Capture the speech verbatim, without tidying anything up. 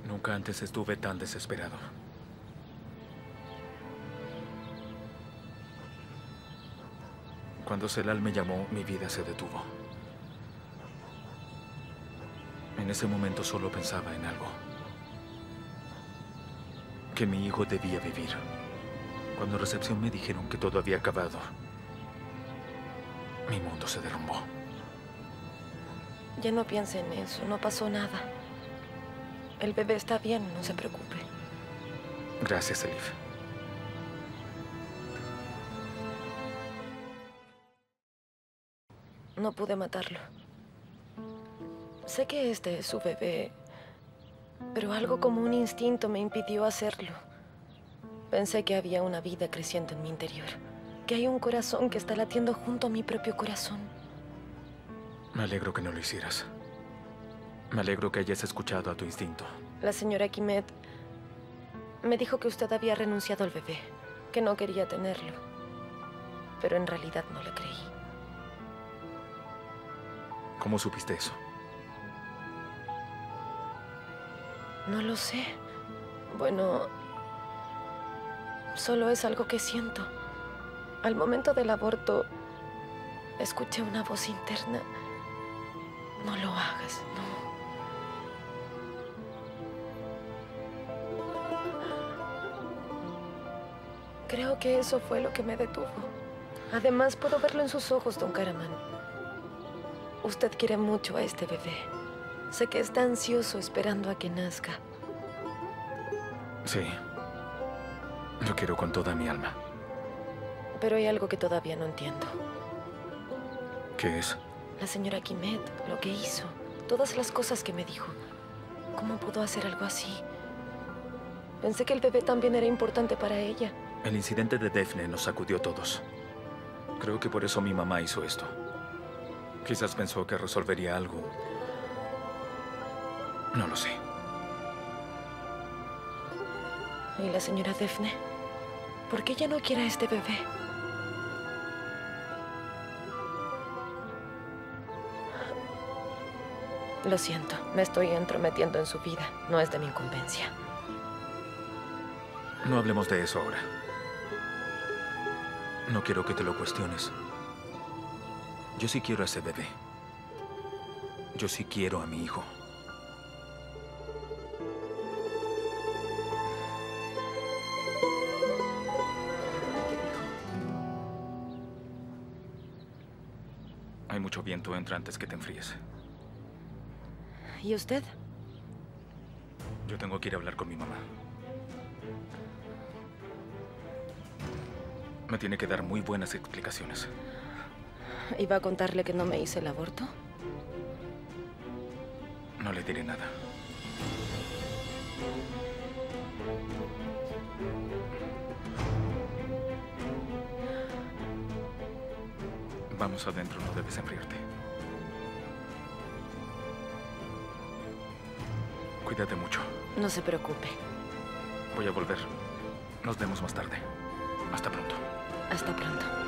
Nunca antes estuve tan desesperado. Cuando Celal me llamó, mi vida se detuvo. En ese momento solo pensaba en algo. Que mi hijo debía vivir. Cuando en recepción me dijeron que todo había acabado, mi mundo se derrumbó. Ya no piense en eso, no pasó nada. El bebé está bien, no se preocupe. Gracias, Elif. No pude matarlo. Sé que este es su bebé, pero algo como un instinto me impidió hacerlo. Pensé que había una vida creciendo en mi interior, que hay un corazón que está latiendo junto a mi propio corazón. Me alegro que no lo hicieras. Me alegro que hayas escuchado a tu instinto. La señora Quimet me dijo que usted había renunciado al bebé, que no quería tenerlo, pero en realidad no le creí. ¿Cómo supiste eso? No lo sé. Bueno, solo es algo que siento. Al momento del aborto, escuché una voz interna. No lo hagas, no. Creo que eso fue lo que me detuvo. Además, puedo verlo en sus ojos, don Karaman. Usted quiere mucho a este bebé. Sé que está ansioso esperando a que nazca. Sí. Lo quiero con toda mi alma. Pero hay algo que todavía no entiendo. ¿Qué es? La señora Quimet, lo que hizo, todas las cosas que me dijo. ¿Cómo pudo hacer algo así? Pensé que el bebé también era importante para ella. El incidente de Daphne nos sacudió a todos. Creo que por eso mi mamá hizo esto. Quizás pensó que resolvería algo. No lo sé. ¿Y la señora Daphne? ¿Por qué ella no quiere a este bebé? Lo siento, me estoy entrometiendo en su vida. No es de mi incumbencia. No hablemos de eso ahora. No quiero que te lo cuestiones. Yo sí quiero a ese bebé. Yo sí quiero a mi hijo. Hay mucho viento, entra antes que te enfríes. ¿Y usted? Yo tengo que ir a hablar con mi mamá. Me tiene que dar muy buenas explicaciones. ¿Iba a contarle que no me hice el aborto? No le diré nada. Vamos adentro, no debes enfriarte. Cuídate mucho. No se preocupe. Voy a volver. Nos vemos más tarde. Hasta pronto. Hasta pronto.